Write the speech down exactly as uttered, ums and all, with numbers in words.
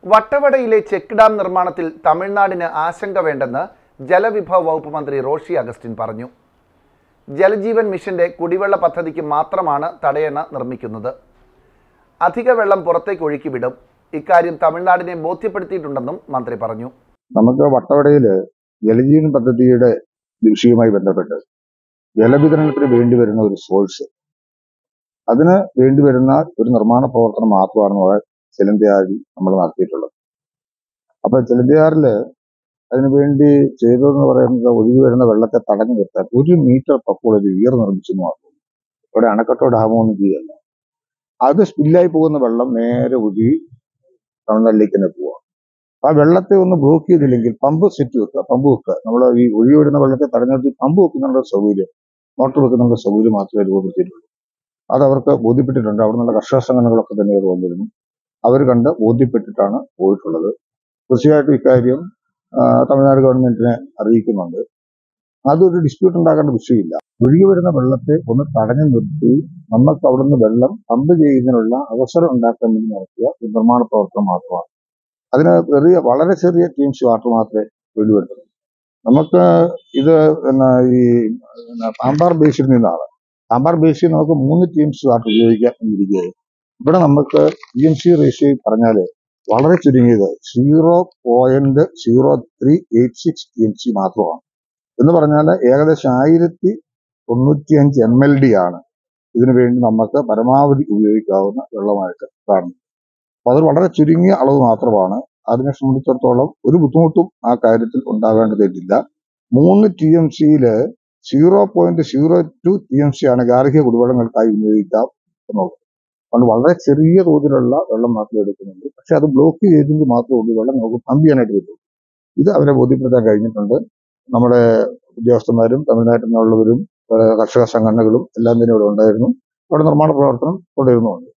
വട്ടവടയിലെ check dam നിർമ്മാണത്തിൽ തമിഴ്നാടിന് ആശങ്ക വേണ്ടെന്ന് ജലവിഭവ വകുപ്പ് മന്ത്രി റോഷി അഗസ്റ്റിൻ പറഞ്ഞു. ജലജീവൻ മിഷന്റെ കുടിവെള്ള പദ്ധതിക്ക് മാത്രമാണ് തടയണ നിർമ്മിക്കുന്നത്. അധിക വെള്ളം പുറത്തേക്ക് ഒഴുക്കിവിടും. ഇക്കാര്യം തമിഴ്നാടിനെ ബോധ്യപ്പെടുത്തിയിട്ടുണ്ടെന്നും മന്ത്രി പറഞ്ഞു. നമുക്ക് വട്ടവടയില് ജലജീവൻ പദ്ധതിയുടെ വിഷയവുമായി ബന്ധപ്പെട്ട് ജലവിതരണത്തിന് വേണ്ടി വരുന്ന ഒരു സോഴ്സ്, അതിന് വേണ്ടി വരുന്ന ഒരു നിർമ്മാണ പ്രവർത്തനം മാത്രമാണ് നമ്മുടെ ചിലന്തിയാറിൽ നമ്മൾ നടത്തിയിട്ടുള്ളത്. അപ്പൊ ചിലന്തിയാറില് അതിനുവേണ്ടി ചെയ്തതെന്ന് പറയുന്നത് ഒഴുകി വരുന്ന വെള്ളത്തെ തടഞ്ഞു നിർത്താൻ ഒരു മീറ്റർ പക്കോളം ഒരു ഉയർ നിർമ്മിച്ചെന്ന് മാത്രം. ഇവിടെ അണക്കെട്ടോ ഡാമോ ഒന്നും ചെയ്യല്ല. അത് സ്പില്ലായി പോകുന്ന വെള്ളം നേരെ ഒഴുകി തമിഴ്നാട്ടിലേക്ക് തന്നെ പോവുക. ആ വെള്ളത്തെ ഒന്ന് ബ്ലോക്ക് ചെയ്തില്ലെങ്കിൽ പമ്പ് സെറ്റ് വെക്കുക, പമ്പ് വെക്കുക. നമ്മൾ ഈ ഒഴുകി വരുന്ന വെള്ളത്തെ തടഞ്ഞു നിർത്തി പമ്പ് വെക്കുന്നുള്ള സൗകര്യം, മോട്ടർ വെക്കുന്നുള്ള സൗകര്യം മാത്രമേ രൂപപ്പെടുത്തിയിട്ടുള്ളൂ. അത് അവർക്ക് ബോധ്യപ്പെട്ടിട്ടുണ്ട്. അവിടെ നിന്നുള്ള കർഷക സംഘടനകളൊക്കെ തന്നെ അത് വന്നിരുന്നു. അവർ കണ്ട് ബോധ്യപ്പെട്ടിട്ടാണ് പോയിട്ടുള്ളത്. തീർച്ചയായിട്ടും ഇക്കാര്യം തമിഴ്നാട് ഗവൺമെന്റിനെ അറിയിക്കുന്നുണ്ട്. അതൊരു ഡിസ്പ്യൂട്ട് ഉണ്ടാക്കേണ്ട വിഷയമില്ല. ഒഴുകി വരുന്ന വെള്ളത്തെ ഒന്ന് തടഞ്ഞു നിർത്തി നമുക്ക് അവിടെ നിന്ന് വെള്ളം പമ്പ് ചെയ്യുന്നതിനുള്ള അവസരം ഉണ്ടാക്കാൻ വേണ്ടി നടത്തിയ ഒരു നിർമ്മാണ പ്രവർത്തനം മാത്രമാണ്. അതിന് ചെറിയ വളരെ ചെറിയ ടീംസ് വാട്ടർ മാത്രമേ വെളിവരുത്തുള്ളൂ. നമുക്ക് ഇത് പിന്നെ ഈ പാമ്പാർ ബേസിൽ നിന്നാണ്. പാമ്പാർ ബേസിൽ നമുക്ക് മൂന്ന് ടീംസ് വാട്ടർ ഉപയോഗിക്കാൻ ഇരിക്കുകയായി. ഇവിടെ നമുക്ക് ഇ എം സി റേഷ്യോ പറഞ്ഞാല് വളരെ ചുരുങ്ങിയത് zero point zero three eight six T M C മാത്രമാണ്. എന്ന് പറഞ്ഞാൽ ഏകദേശം ആയിരത്തി തൊണ്ണൂറ്റി അഞ്ച് എം എൽ ഡി ആണ് ഇതിനു വേണ്ടി നമുക്ക് പരമാവധി ഉപയോഗിക്കാവുന്ന വെള്ളമായിട്ട് കാണുന്നത്. അപ്പൊ അത് വളരെ ചുരുങ്ങിയ അളവ് മാത്രമാണ്. അതിനെ സംബന്ധിച്ചിടത്തോളം ഒരു ബുദ്ധിമുട്ടും ആ കാര്യത്തിൽ ഉണ്ടാവേണ്ടതില്ല. മൂന്ന് ടി എം സിയില് zero point zero two T M C ആണ് ഗാർഹിക കുടിവെള്ളങ്ങൾക്കായി വിനിയോഗിക്കാം എന്നുള്ളത്. അതുകൊണ്ട് വളരെ ചെറിയ തോതിലുള്ള വെള്ളം മാത്രമേ എടുക്കുന്നുള്ളൂ. പക്ഷെ അത് ബ്ലോക്ക് ചെയ്തെങ്കിൽ മാത്രമേ ഉള്ളൂ വെള്ളം നമുക്ക് പമ്പ് ചെയ്യാനായിട്ട് പറ്റുള്ളൂ. ഇത് അവരെ ബോധ്യപ്പെടുത്താൻ കഴിഞ്ഞിട്ടുണ്ട്. നമ്മുടെ ഉദ്യോഗസ്ഥന്മാരും തമിഴ്നാട്ടിൽ നിന്നുള്ളവരും കർഷക സംഘടനകളും എല്ലാം തന്നെ ഇവിടെ ഉണ്ടായിരുന്നു. അവിടെ നിർമ്മാണ പ്രവർത്തനം തുടരുന്നുണ്ട്.